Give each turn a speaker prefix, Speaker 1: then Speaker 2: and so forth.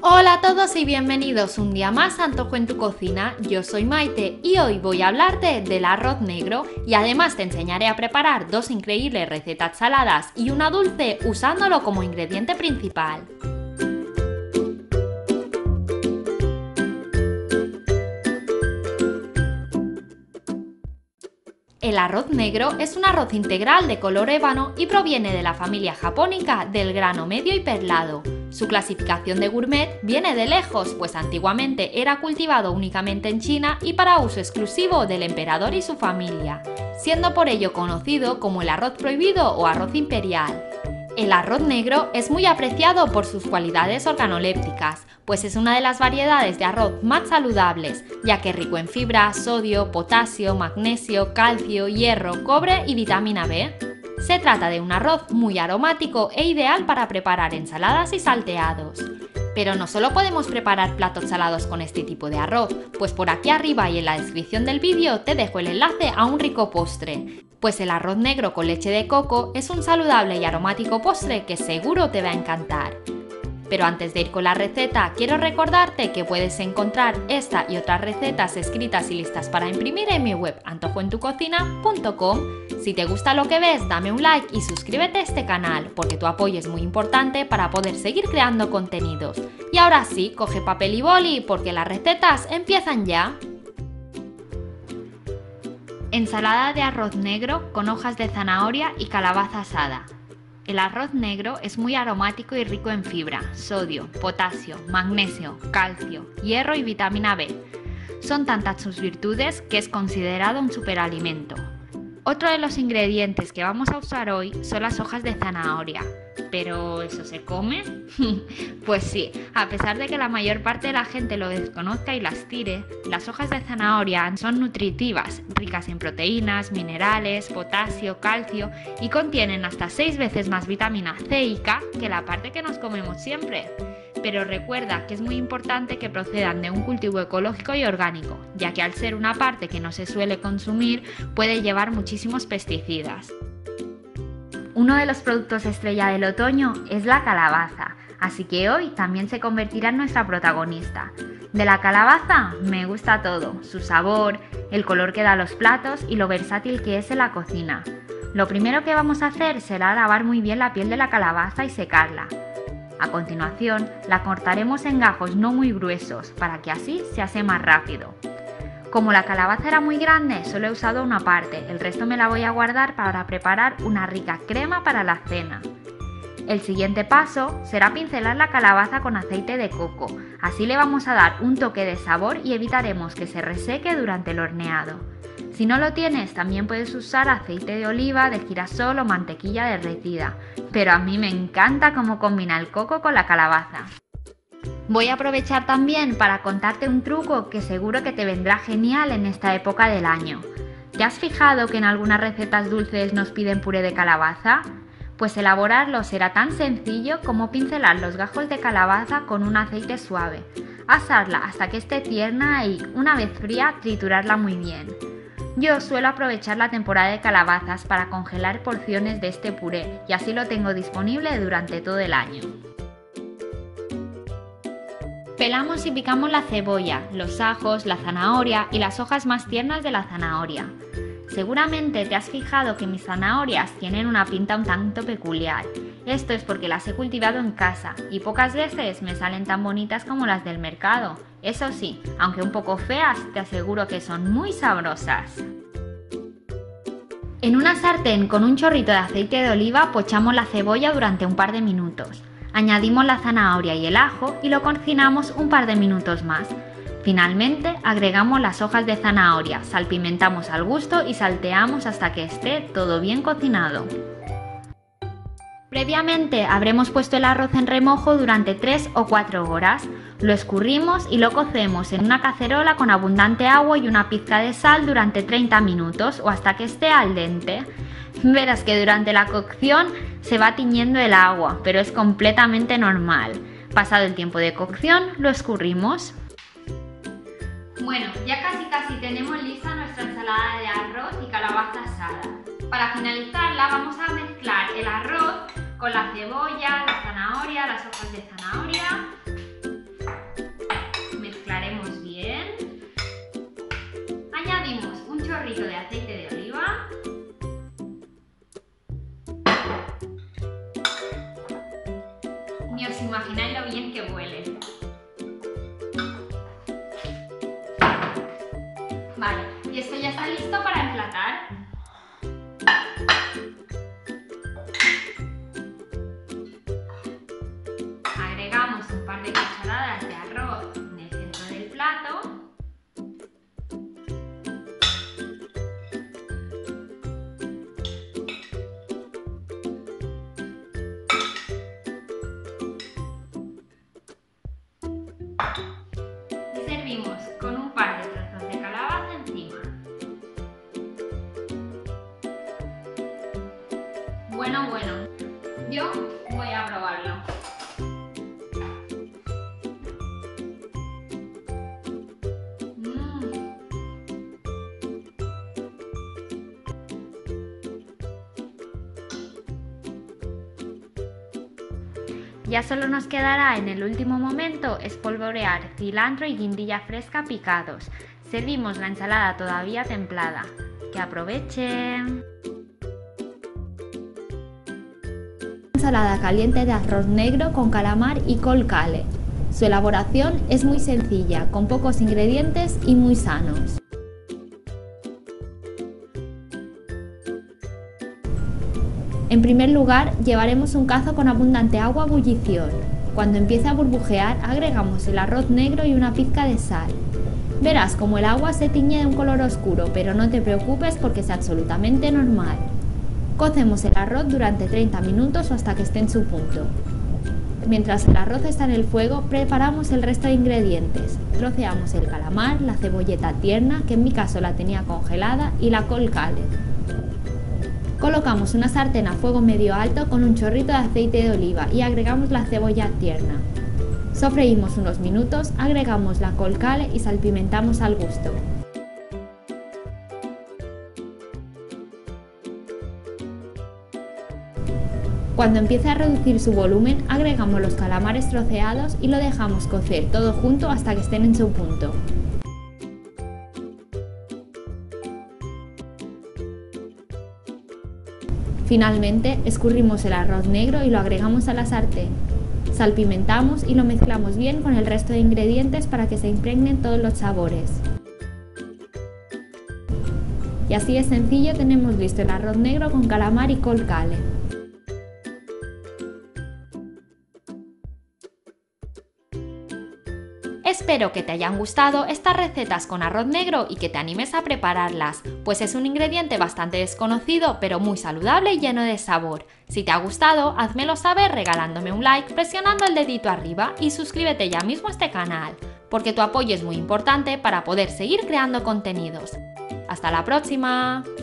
Speaker 1: Hola a todos y bienvenidos un día más a Antojo en tu cocina. Yo soy Maite y hoy voy a hablarte del arroz negro y además te enseñaré a preparar dos increíbles recetas saladas y una dulce usándolo como ingrediente principal. El arroz negro es un arroz integral de color ébano y proviene de la familia japónica del grano medio y perlado. Su clasificación de gourmet viene de lejos, pues antiguamente era cultivado únicamente en China y para uso exclusivo del emperador y su familia, siendo por ello conocido como el arroz prohibido o arroz imperial. El arroz negro es muy apreciado por sus cualidades organolépticas, pues es una de las variedades de arroz más saludables, ya que es rico en fibra, sodio, potasio, magnesio, calcio, hierro, cobre y vitamina B. Se trata de un arroz muy aromático e ideal para preparar ensaladas y salteados. Pero no solo podemos preparar platos salados con este tipo de arroz, pues por aquí arriba y en la descripción del vídeo te dejo el enlace a un rico postre. Pues el arroz negro con leche de coco es un saludable y aromático postre que seguro te va a encantar. Pero antes de ir con la receta, quiero recordarte que puedes encontrar esta y otras recetas escritas y listas para imprimir en mi web antojoentucocina.com. Si te gusta lo que ves, dame un like y suscríbete a este canal, porque tu apoyo es muy importante para poder seguir creando contenidos. Y ahora sí, coge papel y boli, porque las recetas empiezan ya. Ensalada de arroz negro con hojas de zanahoria y calabaza asada. El arroz negro es muy aromático y rico en fibra, sodio, potasio, magnesio, calcio, hierro y vitamina B. Son tantas sus virtudes que es considerado un superalimento. Otro de los ingredientes que vamos a usar hoy son las hojas de zanahoria. ¿Pero eso se come? Pues sí, a pesar de que la mayor parte de la gente lo desconozca y las tire, las hojas de zanahoria son nutritivas, ricas en proteínas, minerales, potasio, calcio y contienen hasta 6 veces más vitamina C y K que la parte que nos comemos siempre. Pero recuerda que es muy importante que procedan de un cultivo ecológico y orgánico, ya que al ser una parte que no se suele consumir puede llevar muchísimos pesticidas. Uno de los productos estrella del otoño es la calabaza, así que hoy también se convertirá en nuestra protagonista. De la calabaza me gusta todo, su sabor, el color que da a los platos y lo versátil que es en la cocina. Lo primero que vamos a hacer será lavar muy bien la piel de la calabaza y secarla. A continuación, la cortaremos en gajos no muy gruesos, para que así se ase más rápido. Como la calabaza era muy grande, solo he usado una parte, el resto me la voy a guardar para preparar una rica crema para la cena. El siguiente paso será pincelar la calabaza con aceite de coco, así le vamos a dar un toque de sabor y evitaremos que se reseque durante el horneado. Si no lo tienes, también puedes usar aceite de oliva, de girasol o mantequilla derretida, pero a mí me encanta cómo combina el coco con la calabaza. Voy a aprovechar también para contarte un truco que seguro que te vendrá genial en esta época del año. ¿Te has fijado que en algunas recetas dulces nos piden puré de calabaza? Pues elaborarlo será tan sencillo como pincelar los gajos de calabaza con un aceite suave, asarla hasta que esté tierna y, una vez fría, triturarla muy bien. Yo suelo aprovechar la temporada de calabazas para congelar porciones de este puré y así lo tengo disponible durante todo el año. Pelamos y picamos la cebolla, los ajos, la zanahoria y las hojas más tiernas de la zanahoria. Seguramente te has fijado que mis zanahorias tienen una pinta un tanto peculiar. Esto es porque las he cultivado en casa y pocas veces me salen tan bonitas como las del mercado. Eso sí, aunque un poco feas, te aseguro que son muy sabrosas. En una sartén con un chorrito de aceite de oliva pochamos la cebolla durante un par de minutos. Añadimos la zanahoria y el ajo y lo cocinamos un par de minutos más. Finalmente agregamos las hojas de zanahoria, salpimentamos al gusto y salteamos hasta que esté todo bien cocinado. Previamente habremos puesto el arroz en remojo durante 3 o 4 horas. Lo escurrimos y lo cocemos en una cacerola con abundante agua y una pizca de sal durante 30 minutos o hasta que esté al dente. Verás que durante la cocción se va tiñendo el agua, pero es completamente normal. Pasado el tiempo de cocción, lo escurrimos. Bueno, ya casi tenemos lista nuestra ensalada de arroz y calabaza asada. Para finalizarla vamos a mezclar el arroz con la cebolla, la zanahoria, las hojas de zanahoria Ni os imagináis lo bien que huele. Vale, y esto ya está listo para emplatar. Agregamos un par de cucharadas de arroz en el centro del plato. Y servimos con un par de trozos de calabaza encima. Bueno, yo voy a probarlo. Ya solo nos quedará en el último momento espolvorear cilantro y guindilla fresca picados. Servimos la ensalada todavía templada. ¡Que aprovechen! Ensalada caliente de arroz negro con calamar y col kale. Su elaboración es muy sencilla, con pocos ingredientes y muy sanos. En primer lugar, llevaremos un cazo con abundante agua a ebullición. Cuando empiece a burbujear, agregamos el arroz negro y una pizca de sal. Verás como el agua se tiñe de un color oscuro, pero no te preocupes porque es absolutamente normal. Cocemos el arroz durante 30 minutos o hasta que esté en su punto. Mientras el arroz está en el fuego, preparamos el resto de ingredientes. Troceamos el calamar, la cebolleta tierna, que en mi caso la tenía congelada, y la col kale. Colocamos una sartén a fuego medio alto con un chorrito de aceite de oliva y agregamos la cebolla tierna. Sofreímos unos minutos, agregamos la col kale y salpimentamos al gusto. Cuando empiece a reducir su volumen, agregamos los calamares troceados y lo dejamos cocer todo junto hasta que estén en su punto. Finalmente, escurrimos el arroz negro y lo agregamos a la sartén. Salpimentamos y lo mezclamos bien con el resto de ingredientes para que se impregnen todos los sabores. Y así de sencillo tenemos listo el arroz negro con calamar y col kale. Espero que te hayan gustado estas recetas con arroz negro y que te animes a prepararlas, pues es un ingrediente bastante desconocido pero muy saludable y lleno de sabor. Si te ha gustado, házmelo saber regalándome un like, presionando el dedito arriba y suscríbete ya mismo a este canal, porque tu apoyo es muy importante para poder seguir creando contenidos. ¡Hasta la próxima!